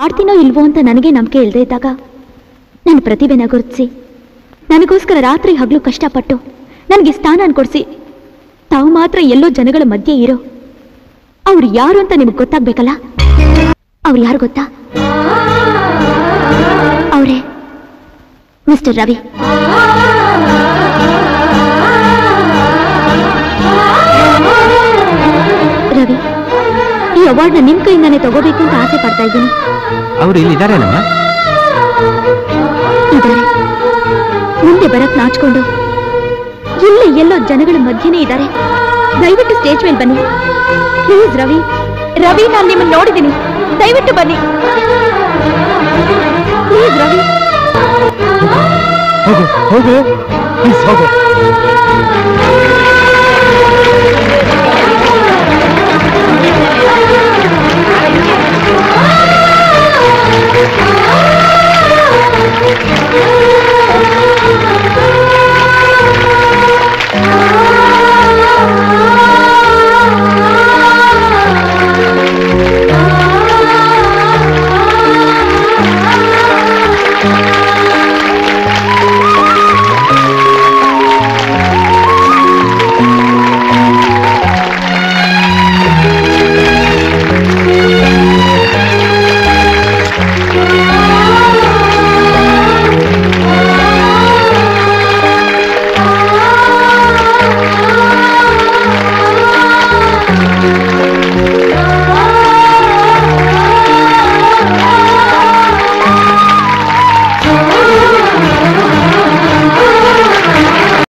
ಆಡ್ತೀನೋ ಇಲ್ವೋ ಅಂತ ನನಗೆ ನಂಬಿಕೆ ಇಲ್ಲದೆ ಇದ್ದಾಗ ನನ್ನ ಪ್ರತಿಭೆನ ಗುರುತಿಸಿ ನನಗೋಸ್ಕರ ರಾತ್ರಿ ಹಗಲು ಕಷ್ಟಪಟ್ಟು ನನಗೆ ಸ್ಥಾನ ಕೊಡಿಸಿ ತಾವು ಮಾತ್ರ ಎಲ್ಲೋ ಜನಗಳ ಮಧ್ಯೆ ಇರೋ ಅವ್ರು ಯಾರು ಅಂತ ನಿಮ್ಗೆ ಗೊತ್ತಾಗ್ಬೇಕಲ್ಲ. ಅವ್ರು ಯಾರು ಗೊತ್ತಾ? ಅವರೇ ಮಿಸ್ಟರ್ ರವಿ. ರವಿ, ಈ ಅವಾರ್ಡ್ನ ನಿಮ್ ಕೈಯಿಂದಾನೆ ತಗೋಬೇಕು ಅಂತ ಆಸೆ ಪಡ್ತಾ ಇದ್ದೀನಿ. ಅವರು ಇಲ್ಲಿದ್ದಾರೆ ಇದ್ದಾರೆ. ಮುಂದೆ ಬರಕ್ ನಾಚ್ಕೊಂಡು ಇಲ್ಲೇ ಎಲ್ಲೋ ಜನಗಳ ಮಧ್ಯೆನೇ ಇದ್ದಾರೆ. ದಯವಿಟ್ಟು ಸ್ಟೇಜ್ ಮೇಲೆ ಬನ್ನಿ ಪ್ಲೀಸ್. ರವಿ ರವಿ, ನಾನು ನಿಮ್ಮನ್ನು ನೋಡಿದ್ದೀನಿ. ದಯವಿಟ್ಟು ಬನ್ನಿ ಪ್ಲೀಸ್. ರವಿ ಹೋಗು ಹೋಗು ಪ್ಲೀಸ್ ಹೋಗು.